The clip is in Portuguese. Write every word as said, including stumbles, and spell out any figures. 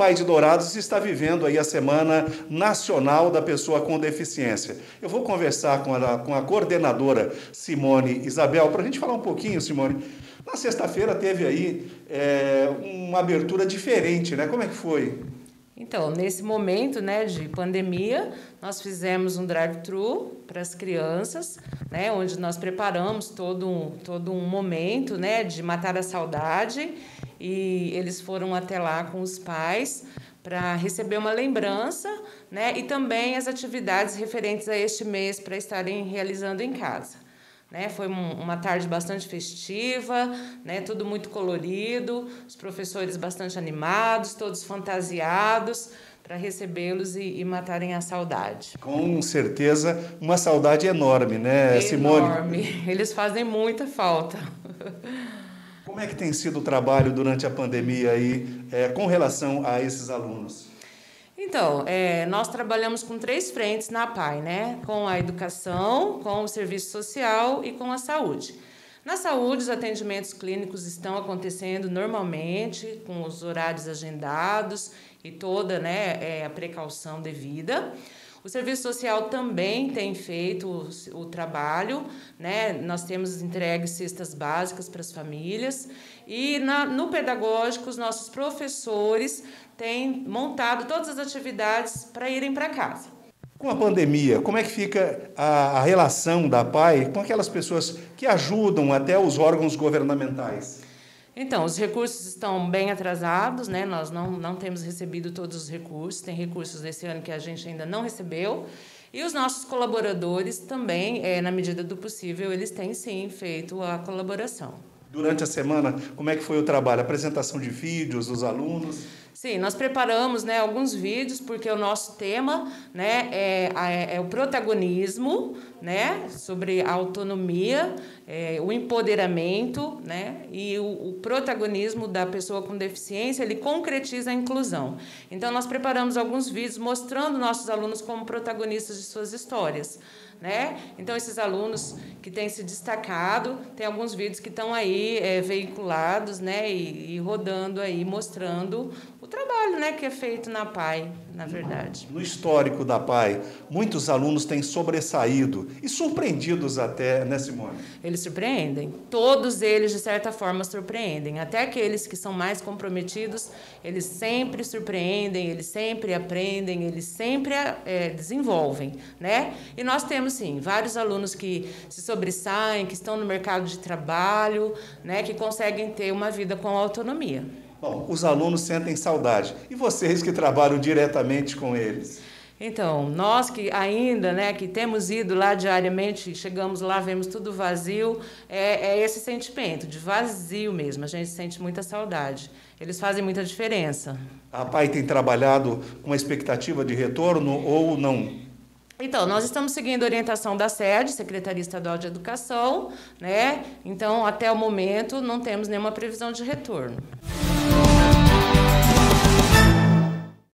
Pai de Dourados está vivendo aí a Semana Nacional da Pessoa com Deficiência. Eu vou conversar com a, com a coordenadora Simone Isabel para a gente falar um pouquinho, Simone. Na sexta-feira teve aí é, uma abertura diferente, né? Como é que foi? Então, nesse momento, né, de pandemia, nós fizemos um drive-thru para as crianças, né, onde nós preparamos todo um, todo um momento, né, de matar a saudade, e eles foram até lá com os pais para receber uma lembrança, né, e também as atividades referentes a este mês para estarem realizando em casa. Né, foi uma tarde bastante festiva, né, tudo muito colorido, os professores bastante animados, todos fantasiados para recebê-los e, e matarem a saudade. Com certeza, uma saudade enorme, né, Simone? Enorme. Eles fazem muita falta. Como é que tem sido o trabalho durante a pandemia aí, é, com relação a esses alunos? Então, é, nós trabalhamos com três frentes na P A I, né? Com a educação, com o serviço social e com a saúde. Na saúde, os atendimentos clínicos estão acontecendo normalmente, com os horários agendados e toda, né, é, a precaução devida. O serviço social também tem feito o, o trabalho, né? Nós temos entregue cestas básicas para as famílias e na, no pedagógico os nossos professores têm montado todas as atividades para irem para casa. Com a pandemia, como é que fica a, a relação da P A I com aquelas pessoas que ajudam até os órgãos governamentais? Então, os recursos estão bem atrasados, né? Nós não, não temos recebido todos os recursos, tem recursos desse ano que a gente ainda não recebeu. E os nossos colaboradores também, é, na medida do possível, eles têm sim feito a colaboração. Durante a semana, como é que foi o trabalho? Apresentação de vídeos dos alunos? Sim, nós preparamos, né, alguns vídeos, porque o nosso tema, né, é, é, é o protagonismo, né, sobre a autonomia, é, o empoderamento, né, e o, o protagonismo da pessoa com deficiência, ele concretiza a inclusão. Então, nós preparamos alguns vídeos mostrando nossos alunos como protagonistas de suas histórias. Né? Então, esses alunos que têm se destacado, tem alguns vídeos que estão aí é, veiculados, né, e, e rodando aí, mostrando o trabalho, né, que é feito na P A I, na verdade. No histórico da P A I, muitos alunos têm sobressaído e surpreendidos até, né, Simone? Eles surpreendem. Todos eles, de certa forma, surpreendem. Até aqueles que são mais comprometidos, eles sempre surpreendem, eles sempre aprendem, eles sempre é, desenvolvem, né? E nós temos, sim, vários alunos que se sobressaem, que estão no mercado de trabalho, né, que conseguem ter uma vida com autonomia. Bom, os alunos sentem saudade. E vocês que trabalham diretamente com eles? Então, nós que ainda, né, que temos ido lá diariamente, chegamos lá, vemos tudo vazio, é, é esse sentimento de vazio mesmo, a gente sente muita saudade. Eles fazem muita diferença. A P A I tem trabalhado com a expectativa de retorno ou não? Então, nós estamos seguindo a orientação da SED, Secretaria Estadual de Educação, né? Então, até o momento, não temos nenhuma previsão de retorno.